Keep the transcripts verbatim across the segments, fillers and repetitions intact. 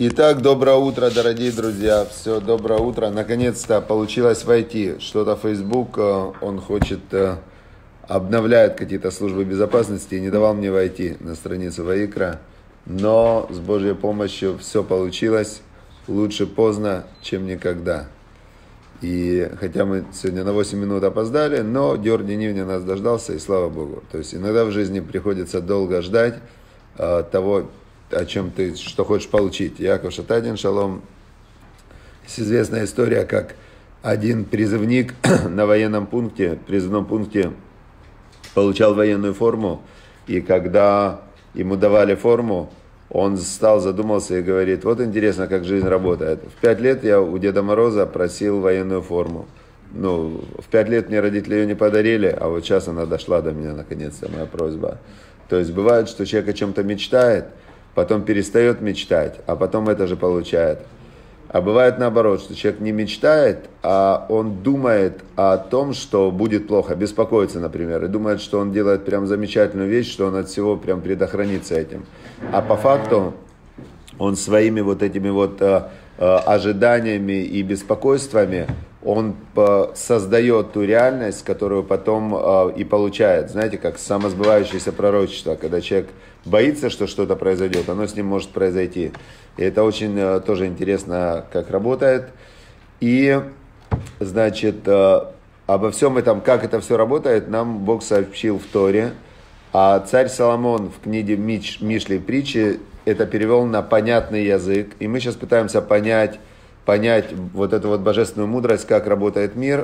Итак, доброе утро, дорогие друзья. Все, доброе утро. Наконец-то получилось войти. Что-то Facebook, он хочет, обновляет какие-то службы безопасности и не давал мне войти на страницу Ваикра. Но с Божьей помощью все получилось. Лучше поздно, чем никогда. И хотя мы сегодня на восемь минут опоздали, но Дёр Денивня нас дождался, и слава Богу. То есть иногда в жизни приходится долго ждать э, того, о чем ты, что хочешь получить. Яков Шатадин, шалом. Есть известная история, как один призывник на военном пункте, призывном пункте получал военную форму, и когда ему давали форму, он стал, задумался и говорит: вот интересно, как жизнь работает. В пять лет я у Деда Мороза просил военную форму. Ну, в пять лет мне родители ее не подарили, а вот сейчас она дошла до меня, наконец-то, моя просьба. То есть бывает, что человек о чем-то мечтает, потом перестает мечтать, а потом это же получает. А бывает наоборот, что человек не мечтает, а он думает о том, что будет плохо, беспокоится, например, и думает, что он делает прям замечательную вещь, что он от всего прям предохранится этим. А по факту он своими вот этими вот э, э, ожиданиями и беспокойствами, он э, создает ту реальность, которую потом э, и получает. Знаете, как самосбывающееся пророчество, когда человек боится, что что-то произойдет, оно с ним может произойти. И это очень э, тоже интересно, как работает. И, значит, э, обо всем этом, как это все работает, нам Бог сообщил в Торе. А царь Соломон в книге Миш, Мишли притчи это перевел на понятный язык. И мы сейчас пытаемся понять, понять вот эту вот божественную мудрость, как работает мир.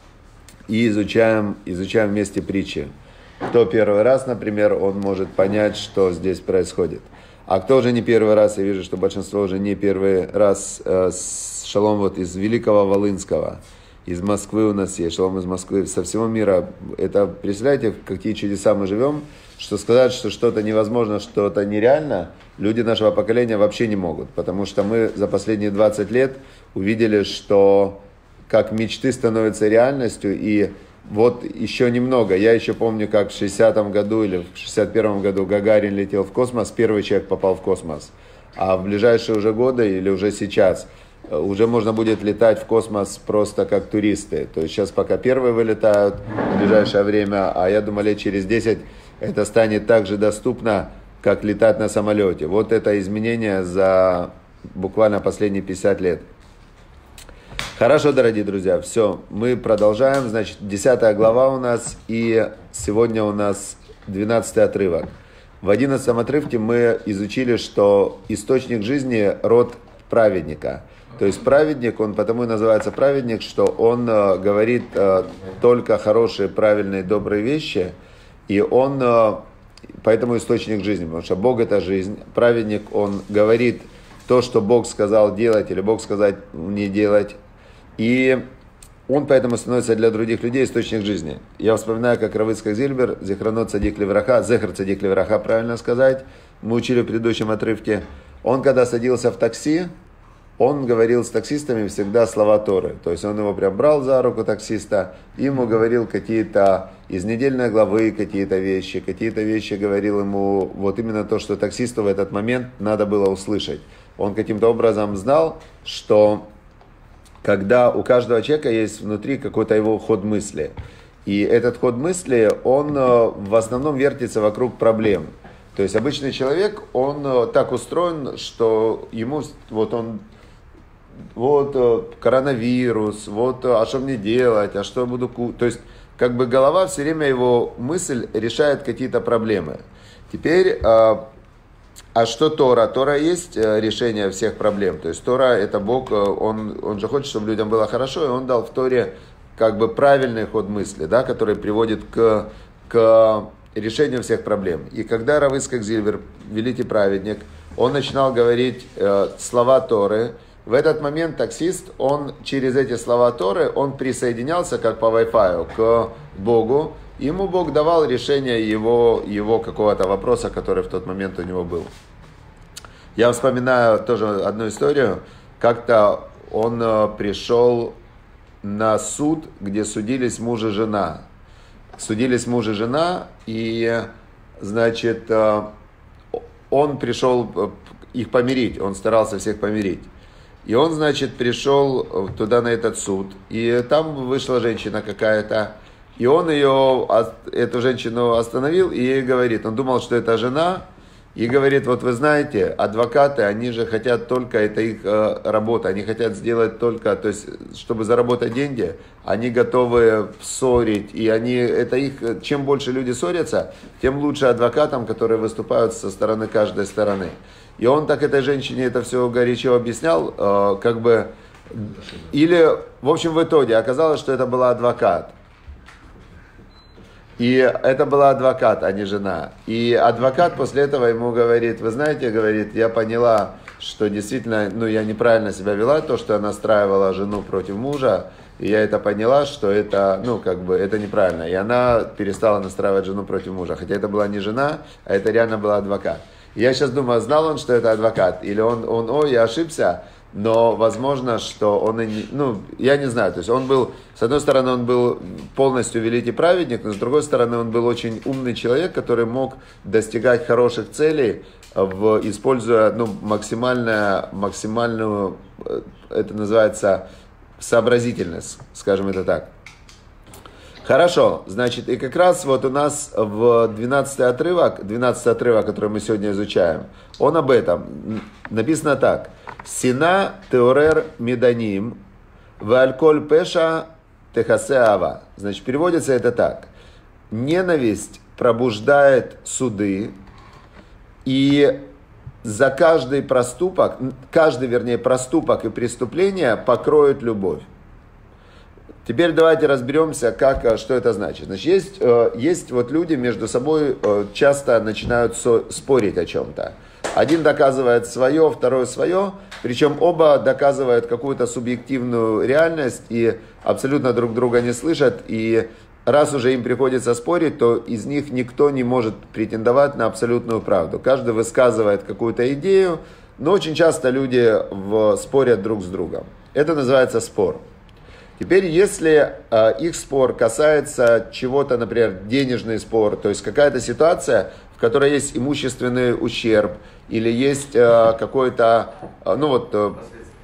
И изучаем, изучаем вместе притчи. Кто первый раз, например, он может понять, что здесь происходит. А кто уже не первый раз, я вижу, что большинство уже не первый раз, э, шалом вот из Великого Волынского, из Москвы у нас есть, шалом из Москвы, со всего мира. Это, представляете, в какие чудеса мы живем, что сказать, что что-то невозможно, что-то нереально, люди нашего поколения вообще не могут. Потому что мы за последние двадцать лет увидели, что как мечты становятся реальностью, и вот еще немного. Я еще помню, как в шестидесятом году или в шестьдесят первом году Гагарин летел в космос, первый человек попал в космос. А в ближайшие уже годы или уже сейчас уже можно будет летать в космос просто как туристы. То есть сейчас пока первые вылетают в ближайшее время, а я думаю, лет через десять это станет так же доступно, как летать на самолете. Вот это изменение за буквально последние пятьдесят лет. Хорошо, дорогие друзья, все, мы продолжаем, значит, десятая глава у нас, и сегодня у нас двенадцатый отрывок. В одиннадцатом отрывке мы изучили, что источник жизни – род праведника. То есть праведник, он потому и называется праведник, что он э, говорит э, только хорошие, правильные, добрые вещи, и он, э, поэтому источник жизни, потому что Бог – это жизнь, праведник, он говорит то, что Бог сказал делать, или Бог сказал не делать, и он поэтому становится для других людей источник жизни. Я вспоминаю, как Рав Ицхак Зильбер, Зихронот Цадик Левраха, Зехар Цадик Левраха, правильно сказать, мы учили в предыдущем отрывке, он когда садился в такси, он говорил с таксистами всегда слова Торы. То есть он его прям брал за руку, таксиста, и ему говорил какие-то из недельной главы, какие-то вещи, какие-то вещи говорил ему, вот именно то, что таксисту в этот момент надо было услышать. Он каким-то образом знал, что когда у каждого человека есть внутри какой-то его ход мысли. И этот ход мысли, он в основном вертится вокруг проблем. То есть обычный человек, он так устроен, что ему, вот он, вот коронавирус, вот а что мне делать, а что буду кушать. То есть как бы голова все время, его мысль решает какие-то проблемы. Теперь... А что Тора? Тора есть решение всех проблем. То есть Тора это Бог, он, он же хочет, чтобы людям было хорошо, и он дал в Торе как бы правильный ход мысли, да, который приводит к, к решению всех проблем. И когда Рав Ицхак Зильбер, великий праведник, он начинал говорить э, слова Торы, в этот момент таксист, он через эти слова Торы, он присоединялся как по Wi-Fi к Богу. Ему Бог давал решение его, его какого-то вопроса, который в тот момент у него был. Я вспоминаю тоже одну историю. Как-то он пришел на суд, где судились муж и жена. Судились муж и жена, и, значит, он пришел их помирить, он старался всех помирить. И он, значит, пришел туда на этот суд, и там вышла женщина какая-то, и он ее, эту женщину остановил и ей говорит, он думал, что это жена, и говорит, вот вы знаете, адвокаты, они же хотят только, это их э, работа, они хотят сделать только, то есть, чтобы заработать деньги, они готовы ссорить, и они, это их, чем больше люди ссорятся, тем лучше адвокатам, которые выступают со стороны каждой стороны. И он так этой женщине это все горячо объяснял, э, как бы, или, в общем, в итоге оказалось, что это был адвокат. И это была адвокат, а не жена. И адвокат после этого ему говорит, вы знаете, говорит, я поняла, что действительно, ну, я неправильно себя вела, то, что я настраивала жену против мужа, и я это поняла, что это, ну, как бы, это неправильно. И она перестала настраивать жену против мужа, хотя это была не жена, а это реально был адвокат. И я сейчас думаю, знал он, что это адвокат, или он, он ой, я ошибся, но возможно, что он и не, ну, я не знаю, то есть он был, с одной стороны, он был полностью великий праведник, но с другой стороны, он был очень умный человек, который мог достигать хороших целей, в, используя, ну, максимально, максимальную, это называется, сообразительность, скажем это так. Хорошо, значит, и как раз вот у нас в двенадцатый отрывок, двенадцатый отрывок, который мы сегодня изучаем, он об этом. Написано так. Сина теорер меданим, вальколь пеша техасе ава. Значит, переводится это так. Ненависть пробуждает суды, и за каждый проступок, каждый, вернее, проступок и преступление покроет любовь. Теперь давайте разберемся, как, что это значит. Значит, есть, есть вот люди между собой часто начинают спорить о чем-то. Один доказывает свое, второй свое, причем оба доказывают какую-то субъективную реальность и абсолютно друг друга не слышат. И раз уже им приходится спорить, то из них никто не может претендовать на абсолютную правду. Каждый высказывает какую-то идею, но очень часто люди в, спорят друг с другом. Это называется спор. Теперь, если э, их спор касается чего-то, например, денежный спор, то есть какая-то ситуация, в которой есть имущественный ущерб, или есть э, какой-то, э, ну вот, э,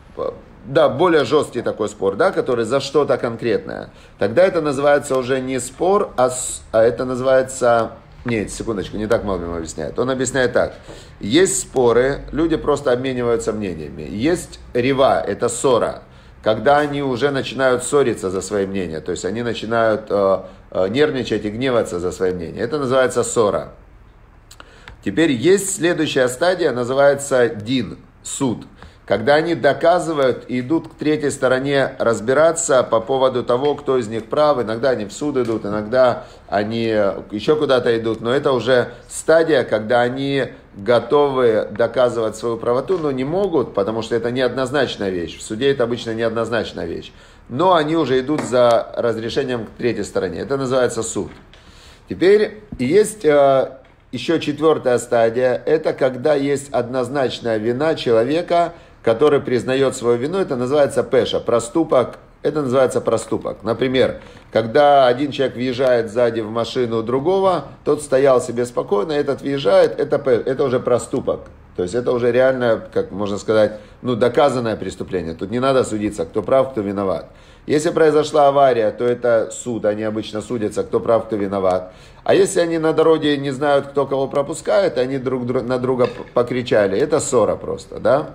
да, более жесткий такой спор, да, который за что-то конкретное, тогда это называется уже не спор, а, а это называется... Нет, секундочку, не так Малбим объясняет. Он объясняет так. Есть споры, люди просто обмениваются мнениями. Есть рива, это ссора. Когда они уже начинают ссориться за свои мнения, то есть они начинают э, э, нервничать и гневаться за свои мнения. Это называется ссора. Теперь есть следующая стадия, называется дин, суд. Когда они доказывают и идут к третьей стороне разбираться по поводу того, кто из них прав. Иногда они в суд идут, иногда они еще куда-то идут. Но это уже стадия, когда они готовы доказывать свою правоту, но не могут, потому что это неоднозначная вещь. В суде это обычно неоднозначная вещь. Но они уже идут за разрешением к третьей стороне. Это называется суд. Теперь есть э, еще четвертая стадия. Это когда есть однозначная вина человека, который признает свою вину. Это называется пеша, проступок. Это называется проступок. Например, когда один человек въезжает сзади в машину другого, тот стоял себе спокойно, этот въезжает, это, это уже проступок. То есть это уже реально, как можно сказать, ну, доказанное преступление. Тут не надо судиться, кто прав, кто виноват. Если произошла авария, то это суд, они обычно судятся, кто прав, кто виноват. А если они на дороге не знают, кто кого пропускает, они друг на друга покричали, это ссора просто, да?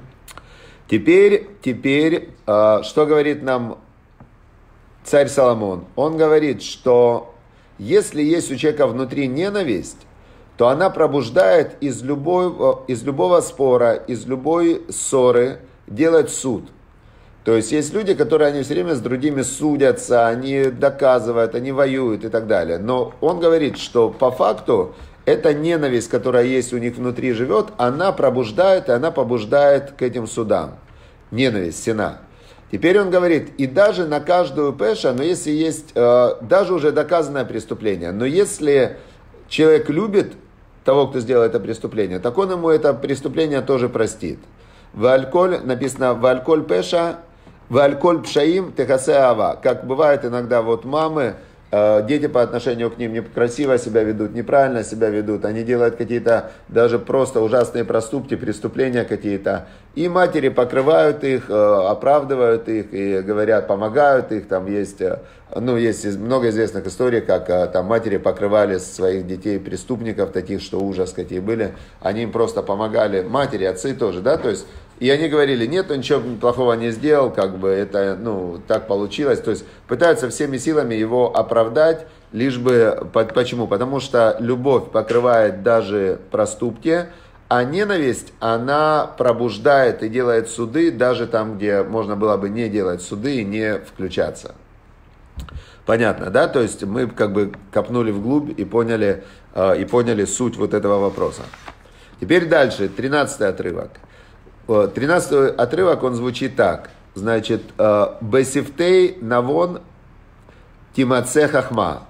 Теперь, теперь, э, что говорит нам царь Соломон? Он говорит, что если есть у человека внутри ненависть, то она пробуждает из любого, из любого спора, из любой ссоры делать суд. То есть есть люди, которые они все время с другими судятся, они доказывают, они воюют и так далее. Но он говорит, что по факту эта ненависть, которая есть у них внутри живет, она пробуждает, и она побуждает к этим судам. Ненависть, сина. Теперь он говорит, и даже на каждую пеша, но если есть, э, даже уже доказанное преступление, но если человек любит того, кто сделал это преступление, так он ему это преступление тоже простит. Вальколь, написано, вальколь пеша, вальколь пшаим техасе ава. Как бывает иногда вот мамы, дети по отношению к ним некрасиво себя ведут, неправильно себя ведут, они делают какие-то даже просто ужасные проступки, преступления какие-то, и матери покрывают их, оправдывают их и говорят, помогают их, там есть, ну, есть много известных историй, как там матери покрывали своих детей преступников, таких, что ужас какие были, они им просто помогали, матери, отцы тоже, да, то есть, и они говорили, нет, он ничего плохого не сделал, как бы это, ну, так получилось. То есть пытаются всеми силами его оправдать, лишь бы, почему? Потому что любовь покрывает даже проступки, а ненависть, она пробуждает и делает суды, даже там, где можно было бы не делать суды и не включаться. Понятно, да? То есть мы как бы копнули вглубь и поняли, и поняли суть вот этого вопроса. Теперь дальше, тринадцатый отрывок. Тринадцатый отрывок, он звучит так. Значит, «Бесифтей навон тимаце хахма,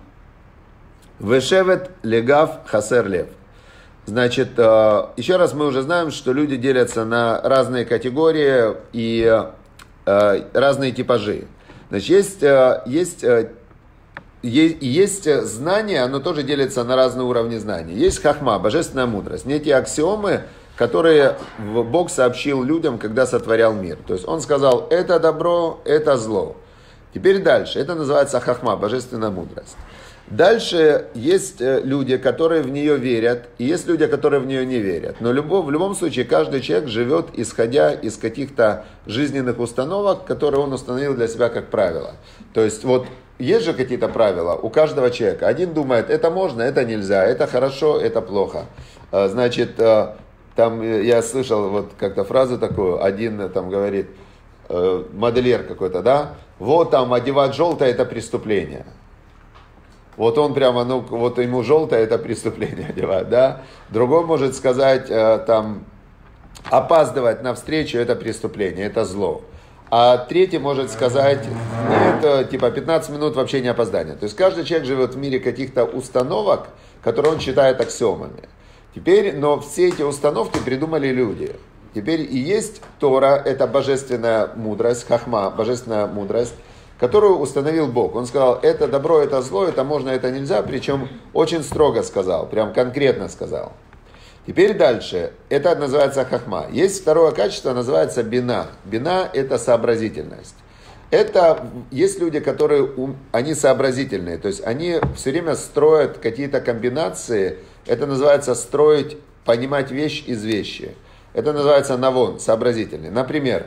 вешевет легав хасер лев». Значит, еще раз мы уже знаем, что люди делятся на разные категории и разные типажи. Значит, есть, есть, есть, есть знание, оно тоже делится на разные уровни знаний. Есть хахма, божественная мудрость, некие аксиомы, которые Бог сообщил людям, когда сотворял мир. То есть Он сказал, это добро, это зло. Теперь дальше. Это называется хахма, божественная мудрость. Дальше есть люди, которые в нее верят, и есть люди, которые в нее не верят. Но любов, в любом случае каждый человек живет, исходя из каких-то жизненных установок, которые он установил для себя как правило. То есть вот есть же какие-то правила у каждого человека. Один думает, это можно, это нельзя, это хорошо, это плохо. Значит, там я слышал вот как-то фразу такую, один там говорит, э, модельер какой-то, да, вот там одевать желтое это преступление. Вот он прямо, ну вот ему желтое это преступление одевать, да. Другой может сказать, э, там, опаздывать на встречу это преступление, это зло. А третий может сказать, нет, типа пятнадцать минут вообще не опоздание. То есть каждый человек живет в мире каких-то установок, которые он считает аксиомами. Теперь, но все эти установки придумали люди. Теперь и есть Тора, это божественная мудрость, хахма, божественная мудрость, которую установил Бог. Он сказал, это добро, это зло, это можно, это нельзя, причем очень строго сказал, прям конкретно сказал. Теперь дальше, это называется хахма. Есть второе качество, называется бина. Бина – это сообразительность. Это есть люди, которые, они сообразительные, то есть они все время строят какие-то комбинации. Это называется строить, понимать вещь из вещи. Это называется навон, сообразительный. Например,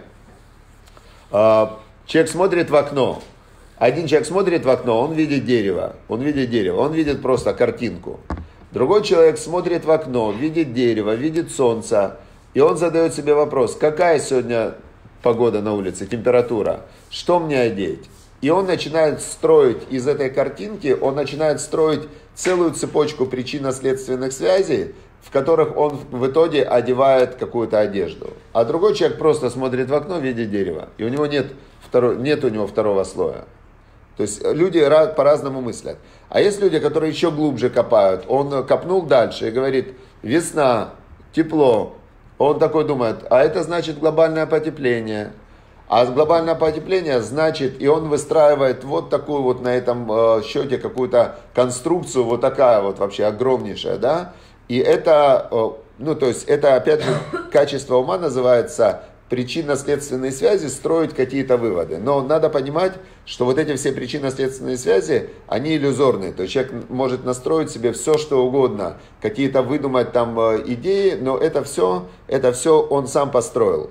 человек смотрит в окно. Один человек смотрит в окно, он видит дерево. Он видит дерево, он видит просто картинку. Другой человек смотрит в окно, видит дерево, видит солнце. И он задает себе вопрос, какая сегодня погода на улице, температура, что мне одеть? И он начинает строить из этой картинки, он начинает строить целую цепочку причинно-следственных связей, в которых он в итоге одевает какую-то одежду. А другой человек просто смотрит в окно, видит дерево, и у него нет, второй, нет у него второго слоя. То есть люди по-разному мыслят. А есть люди, которые еще глубже копают. Он копнул дальше и говорит, весна, тепло. Он такой думает, а это значит глобальное потепление. А глобальное потепление значит, и он выстраивает вот такую вот на этом э, счете какую-то конструкцию, вот такая вот вообще огромнейшая, да. И это, э, ну то есть это опять же качество ума называется причинно-следственные связи, строить какие-то выводы. Но надо понимать, что вот эти все причинно-следственные связи, они иллюзорные. То есть человек может настроить себе все, что угодно, какие-то выдумать там э, идеи, но это все, это все он сам построил.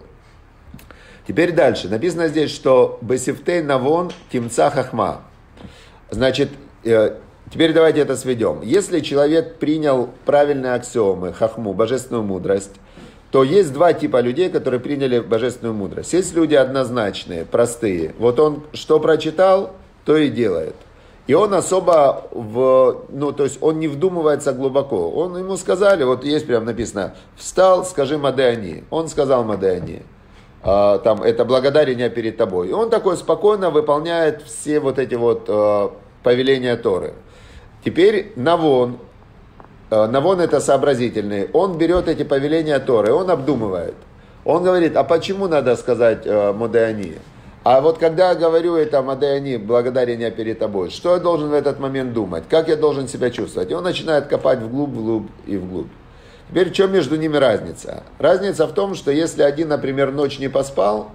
Теперь дальше. Написано здесь, что «Бесифтей навон тимца хахма». Значит, э, теперь давайте это сведем. Если человек принял правильные аксиомы, хахму, божественную мудрость, то есть два типа людей, которые приняли божественную мудрость. Есть люди однозначные, простые. Вот он что прочитал, то и делает. И он особо, в, ну, то есть он не вдумывается глубоко. Он, ему сказали, вот есть прям написано, «Встал, скажи Мадеани». Он сказал Мадеани. Uh, там, это благодарение перед тобой. И он такой спокойно выполняет все вот эти вот uh, повеления Торы. Теперь Навон, uh, Навон это сообразительный, он берет эти повеления Торы, он обдумывает. Он говорит, а почему надо сказать uh, Модеани? А вот когда я говорю это Мадаяни, благодарение перед тобой, что я должен в этот момент думать? Как я должен себя чувствовать? И он начинает копать вглубь, вглубь и вглубь. Теперь, в чем между ними разница? Разница в том, что если один, например, ночь не поспал,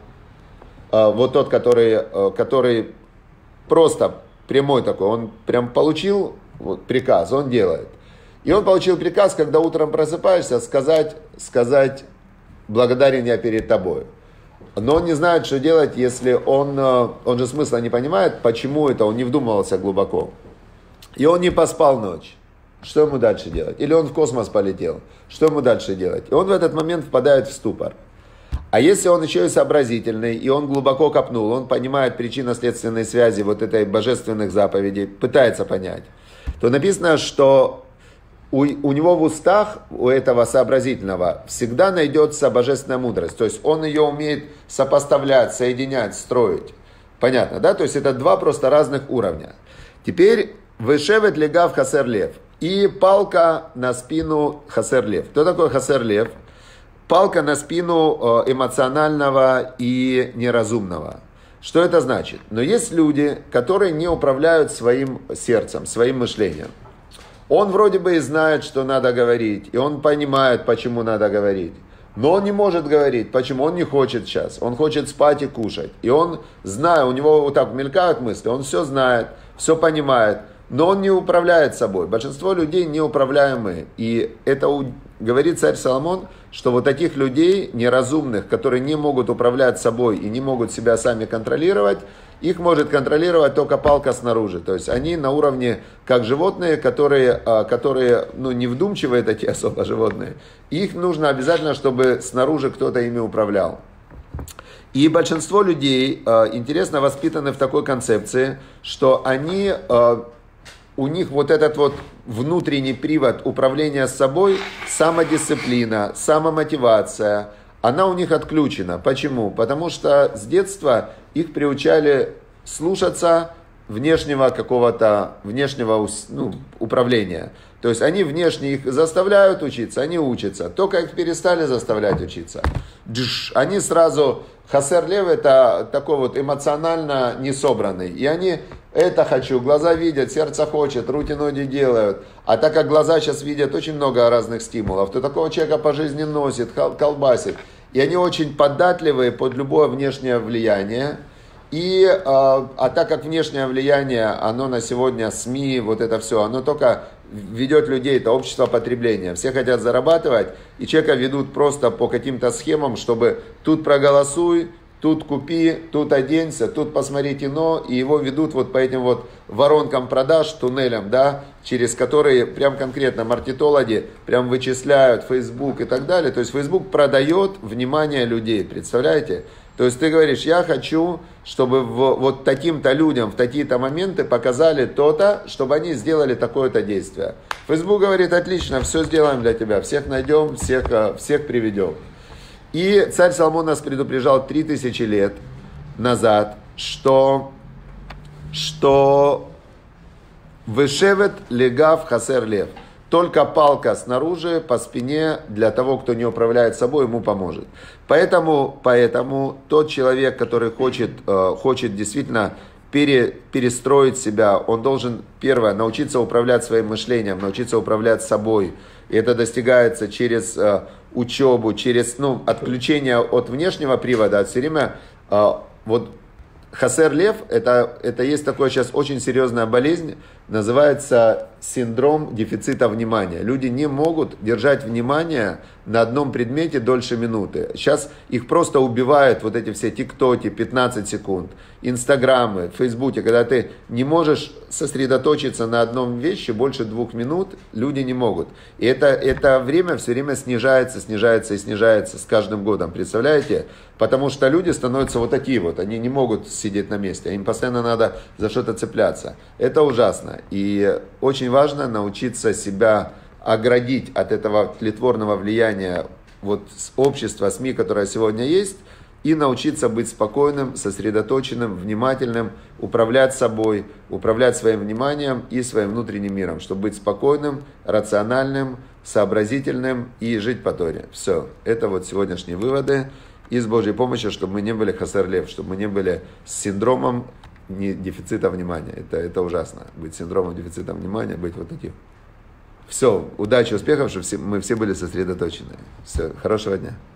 вот тот, который, который просто прямой такой, он прям получил вот, приказ, он делает. И он получил приказ, когда утром просыпаешься, сказать, сказать благодарен я перед тобой. Но он не знает, что делать, если он, он же смысла не понимает, почему это, он не вдумывался глубоко. И он не поспал ночь. Что ему дальше делать? Или он в космос полетел. Что ему дальше делать? И он в этот момент впадает в ступор. А если он еще и сообразительный, и он глубоко копнул, он понимает причинно-следственные связи вот этой божественных заповедей, пытается понять, то написано, что у, у него в устах, у этого сообразительного, всегда найдется божественная мудрость. То есть он ее умеет сопоставлять, соединять, строить. Понятно, да? То есть это два просто разных уровня. Теперь вышевет легав хасер лев. И палка на спину хасер лев. Кто такой хасер лев? Палка на спину эмоционального и неразумного. Что это значит? Но есть люди, которые не управляют своим сердцем, своим мышлением. Он вроде бы и знает, что надо говорить, и он понимает, почему надо говорить. Но он не может говорить. Почему? Он не хочет сейчас. Он хочет спать и кушать. И он, зная, у него вот так мелькают мысли, он все знает, все понимает, но он не управляет собой. Большинство людей неуправляемые. И это говорит царь Соломон, что вот таких людей неразумных, которые не могут управлять собой и не могут себя сами контролировать, их может контролировать только палка снаружи. То есть они на уровне, как животные, которые, которые ну, не вдумчивые такие особо животные. Их нужно обязательно, чтобы снаружи кто-то ими управлял. И большинство людей, интересно, воспитаны в такой концепции, что они, у них вот этот вот внутренний привод управления собой, самодисциплина, самомотивация, она у них отключена. Почему? Потому что с детства их приучали слушаться внешнего какого-то, внешнего ну, управления. То есть они внешне их заставляют учиться, они учатся. Только их перестали заставлять учиться. Дж, они сразу, хасер лев это такой вот эмоционально несобранный. И они это хочу, глаза видят, сердце хочет, руки ноги делают. А так как глаза сейчас видят очень много разных стимулов, то такого человека по жизни носит, колбасит. И они очень податливые под любое внешнее влияние. И, э, а так как внешнее влияние, оно на сегодня СМИ, вот это все, оно только ведет людей, это общество потребления. Все хотят зарабатывать, и человека ведут просто по каким-то схемам, чтобы тут проголосуй, тут купи, тут оденься, тут посмотри кино, и его ведут вот по этим вот воронкам продаж, туннелям, да, через которые прям конкретно маркетологи прям вычисляют Facebook и так далее. То есть Facebook продает внимание людей, представляете? То есть ты говоришь, я хочу, чтобы в, вот таким-то людям в такие-то моменты показали то-то, чтобы они сделали такое-то действие. Facebook говорит, отлично, все сделаем для тебя, всех найдем, всех, всех приведем. И царь Соломон нас предупреждал три тысячи лет назад, что, что вышевет легав хасер лев. Только палка снаружи, по спине, для того, кто не управляет собой, ему поможет. Поэтому, поэтому тот человек, который хочет, хочет действительно пере, перестроить себя, он должен, первое, научиться управлять своим мышлением, научиться управлять собой. И это достигается через учебу, через ну, отключение от внешнего привода. Все время вот хасер лев, это, это есть такая сейчас очень серьезная болезнь, называется синдром дефицита внимания. Люди не могут держать внимание на одном предмете дольше минуты. Сейчас их просто убивают вот эти все тиктоки, пятнадцать секунд, инстаграмы, фейсбуке. Когда ты не можешь сосредоточиться на одном вещи больше двух минут, люди не могут. И это, это время все время снижается, снижается и снижается с каждым годом. Представляете? Потому что люди становятся вот такие вот. Они не могут сидеть на месте. Им постоянно надо за что-то цепляться. Это ужасно. И очень важно научиться себя оградить от этого тлетворного влияния вот общества, СМИ, которое сегодня есть, и научиться быть спокойным, сосредоточенным, внимательным, управлять собой, управлять своим вниманием и своим внутренним миром, чтобы быть спокойным, рациональным, сообразительным и жить по Торе. Все. Это вот сегодняшние выводы. И с Божьей помощью, чтобы мы не были хасар лев, чтобы мы не были с синдромом не дефицита внимания. Это, это ужасно. Быть синдромом дефицита внимания, быть вот таким. Все. Удачи, успехов, чтобы все, мы все были сосредоточены. Все. Хорошего дня.